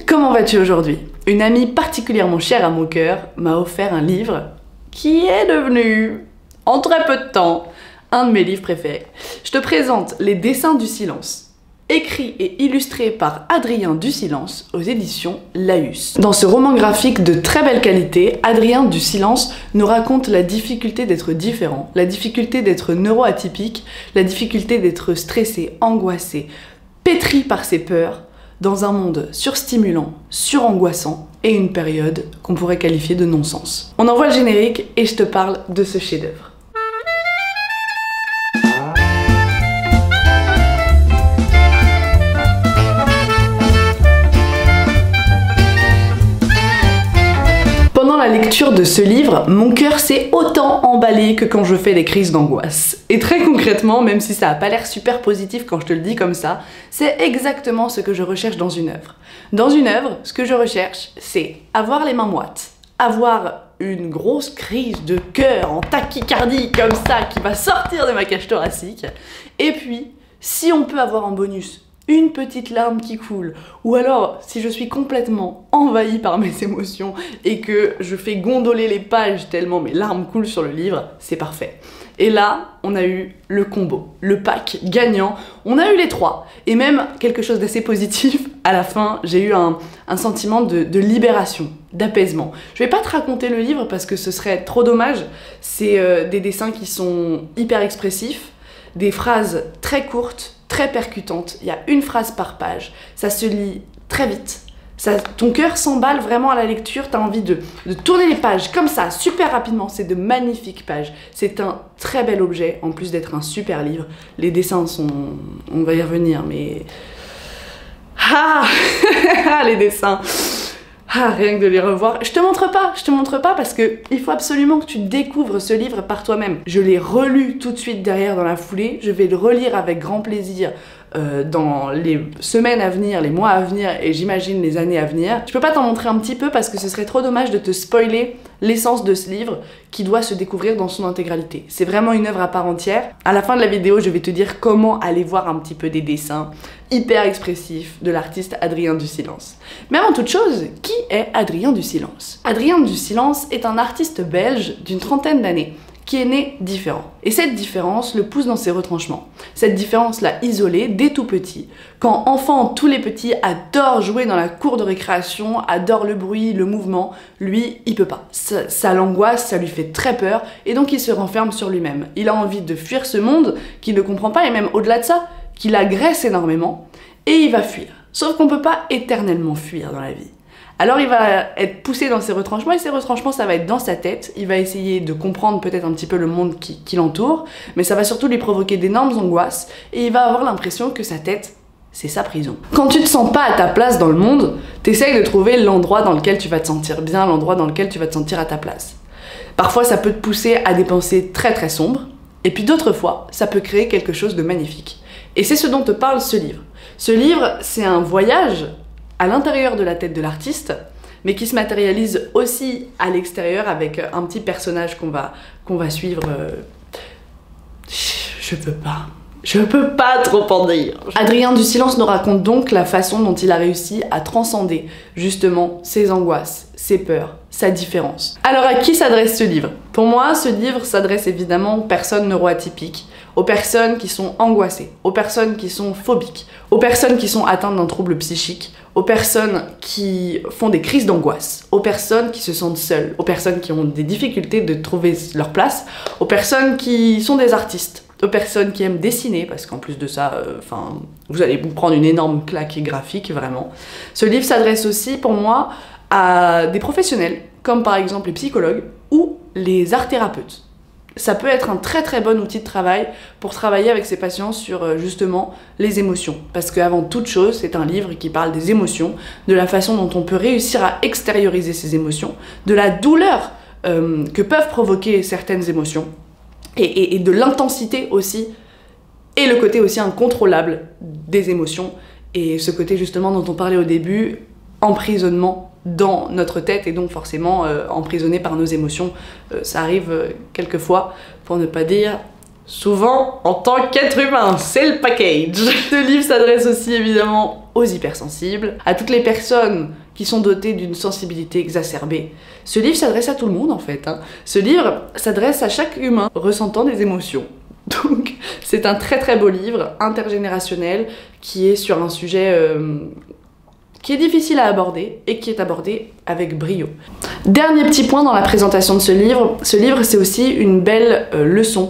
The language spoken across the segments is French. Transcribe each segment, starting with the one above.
Comment vas-tu aujourd'hui? Une amie particulièrement chère à mon cœur m'a offert un livre qui est devenu, en très peu de temps, un de mes livres préférés. Je te présente Les Dessins du Silence, écrit et illustré par Adrien Dusilence aux éditions Laïus. Dans ce roman graphique de très belle qualité, Adrien Dusilence nous raconte la difficulté d'être différent, la difficulté d'être neuroatypique, la difficulté d'être stressé, angoissé, pétri par ses peurs, dans un monde surstimulant, surangoissant et une période qu'on pourrait qualifier de non-sens. On envoie le générique et je te parle de ce chef-d'œuvre. Pendant la lecture de ce livre, mon cœur s'est autant emballé que quand je fais des crises d'angoisse. Et très concrètement, même si ça n'a pas l'air super positif quand je te le dis comme ça, c'est exactement ce que je recherche dans une œuvre. Dans une œuvre, ce que je recherche, c'est avoir les mains moites, avoir une grosse crise de cœur en tachycardie comme ça qui va sortir de ma cage thoracique, et puis, si on peut avoir en bonus une petite larme qui coule, ou alors si je suis complètement envahie par mes émotions et que je fais gondoler les pages tellement mes larmes coulent sur le livre, c'est parfait. Et là, on a eu le combo, le pack gagnant, on a eu les trois, et même quelque chose d'assez positif, à la fin, j'ai eu un sentiment de libération, d'apaisement. Je vais pas te raconter le livre parce que ce serait trop dommage, c'est des dessins qui sont hyper expressifs, des phrases très courtes, très percutante, il y a une phrase par page, ça se lit très vite, ton cœur s'emballe vraiment à la lecture, t'as envie de tourner les pages comme ça, super rapidement, c'est de magnifiques pages, c'est un très bel objet, en plus d'être un super livre, les dessins sont... on va y revenir, mais... Ah les dessins. Ah, rien que de les revoir. Je te montre pas parce que il faut absolument que tu découvres ce livre par toi-même. Je l'ai relu tout de suite derrière dans la foulée, je vais le relire avec grand plaisir dans les semaines à venir, les mois à venir et j'imagine les années à venir. Je peux pas t'en montrer un petit peu parce que ce serait trop dommage de te spoiler l'essence de ce livre qui doit se découvrir dans son intégralité. C'est vraiment une œuvre à part entière. À la fin de la vidéo, je vais te dire comment aller voir un petit peu des dessins hyper expressifs de l'artiste Adrien Dusilence. Mais avant toute chose, qui est Adrien Dusilence? Adrien Dusilence est un artiste belge d'une trentaine d'années qui est né différent. Et cette différence le pousse dans ses retranchements. Cette différence l'a isolé dès tout petit. Quand enfant, tous les petits adorent jouer dans la cour de récréation, adorent le bruit, le mouvement, lui, il peut pas. Ça l'angoisse, ça lui fait très peur, et donc il se renferme sur lui-même. Il a envie de fuir ce monde qu'il ne comprend pas, et même au-delà de ça, qu'il agresse énormément, et il va fuir. Sauf qu'on peut pas éternellement fuir dans la vie. Alors il va être poussé dans ses retranchements, et ses retranchements ça va être dans sa tête, il va essayer de comprendre peut-être un petit peu le monde qui l'entoure, mais ça va surtout lui provoquer d'énormes angoisses, et il va avoir l'impression que sa tête, c'est sa prison. Quand tu te sens pas à ta place dans le monde, t'essayes de trouver l'endroit dans lequel tu vas te sentir bien, l'endroit dans lequel tu vas te sentir à ta place. Parfois ça peut te pousser à des pensées très très sombres, et puis d'autres fois, ça peut créer quelque chose de magnifique. Et c'est ce dont te parle ce livre. Ce livre, c'est un voyage à l'intérieur de la tête de l'artiste, mais qui se matérialise aussi à l'extérieur avec un petit personnage qu'on va suivre. Je peux pas trop en dire. Adrien Dusilence nous raconte donc la façon dont il a réussi à transcender justement ses angoisses, ses peurs, sa différence. Alors à qui s'adresse ce livre? Pour moi, ce livre s'adresse évidemment aux personnes neuroatypiques, aux personnes qui sont angoissées, aux personnes qui sont phobiques, aux personnes qui sont atteintes d'un trouble psychique, aux personnes qui font des crises d'angoisse, aux personnes qui se sentent seules, aux personnes qui ont des difficultés de trouver leur place, aux personnes qui sont des artistes, aux personnes qui aiment dessiner, parce qu'en plus de ça, vous allez vous prendre une énorme claque graphique, vraiment. Ce livre s'adresse aussi, pour moi, à des professionnels, comme par exemple les psychologues ou les art-thérapeutes. Ça peut être un très très bon outil de travail pour travailler avec ses patients sur justement les émotions. Parce qu'avant toute chose, c'est un livre qui parle des émotions, de la façon dont on peut réussir à extérioriser ses émotions, de la douleur que peuvent provoquer certaines émotions, et de l'intensité aussi, et le côté aussi incontrôlable des émotions, et ce côté justement dont on parlait au début, emprisonnement dans notre tête et donc forcément emprisonné par nos émotions. Ça arrive quelquefois, pour ne pas dire souvent en tant qu'être humain, c'est le package. Ce livre s'adresse aussi évidemment aux hypersensibles, à toutes les personnes qui sont dotées d'une sensibilité exacerbée. Ce livre s'adresse à tout le monde en fait. Ce livre s'adresse à chaque humain ressentant des émotions. Donc c'est un très très beau livre, intergénérationnel, qui est sur un sujet qui est difficile à aborder et qui est abordé avec brio. Dernier petit point dans la présentation de ce livre c'est aussi une belle leçon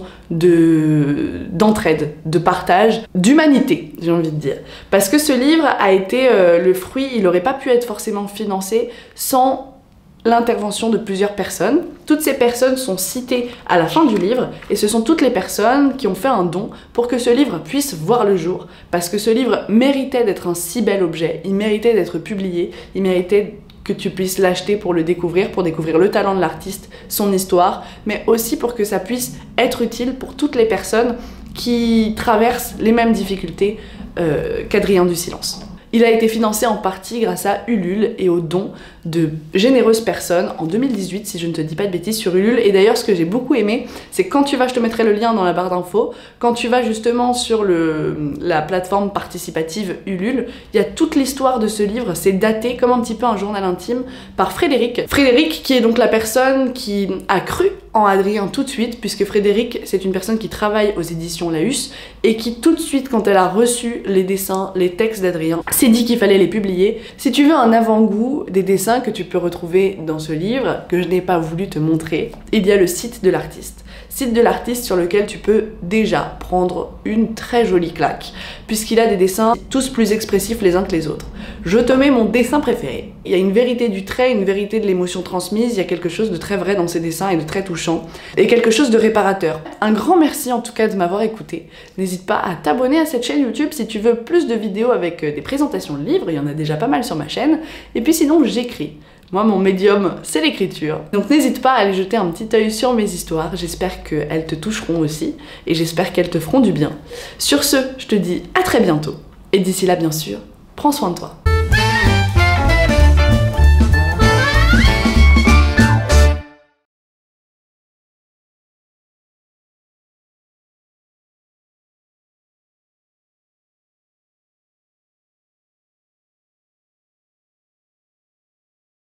d'entraide, de partage, d'humanité, j'ai envie de dire. Parce que ce livre a été le fruit, il n'aurait pas pu être forcément financé sans l'intervention de plusieurs personnes. Toutes ces personnes sont citées à la fin du livre et ce sont toutes les personnes qui ont fait un don pour que ce livre puisse voir le jour. Parce que ce livre méritait d'être un si bel objet, il méritait d'être publié, il méritait que tu puisses l'acheter pour le découvrir, pour découvrir le talent de l'artiste, son histoire, mais aussi pour que ça puisse être utile pour toutes les personnes qui traversent les mêmes difficultés qu'Adrien du Silence. Il a été financé en partie grâce à Ulule et aux dons de généreuses personnes en 2018, si je ne te dis pas de bêtises, sur Ulule. Et d'ailleurs, ce que j'ai beaucoup aimé, c'est quand tu vas, je te mettrai le lien dans la barre d'infos, quand tu vas justement sur la plateforme participative Ulule, il y a toute l'histoire de ce livre, c'est daté comme un petit peu un journal intime par Frédéric. Frédéric qui est donc la personne qui a cru en Adrien tout de suite, puisque Frédéric, c'est une personne qui travaille aux éditions Laus et qui tout de suite, quand elle a reçu les dessins, les textes d'Adrien, s'est dit qu'il fallait les publier. Si tu veux un avant-goût des dessins que tu peux retrouver dans ce livre, que je n'ai pas voulu te montrer, il y a le site de l'artiste. Site de l'artiste sur lequel tu peux déjà prendre une très jolie claque, puisqu'il a des dessins tous plus expressifs les uns que les autres. Je te mets mon dessin préféré. Il y a une vérité du trait, une vérité de l'émotion transmise, il y a quelque chose de très vrai dans ces dessins et de très touchant, et quelque chose de réparateur. Un grand merci en tout cas de m'avoir écouté. N'hésite pas à t'abonner à cette chaîne YouTube si tu veux plus de vidéos avec des présentations de livres, il y en a déjà pas mal sur ma chaîne, et puis sinon j'écris. Moi, mon médium, c'est l'écriture. Donc n'hésite pas à aller jeter un petit œil sur mes histoires, j'espère qu'elles te toucheront aussi, et j'espère qu'elles te feront du bien. Sur ce, je te dis à très bientôt, et d'ici là, bien sûr, prends soin de toi.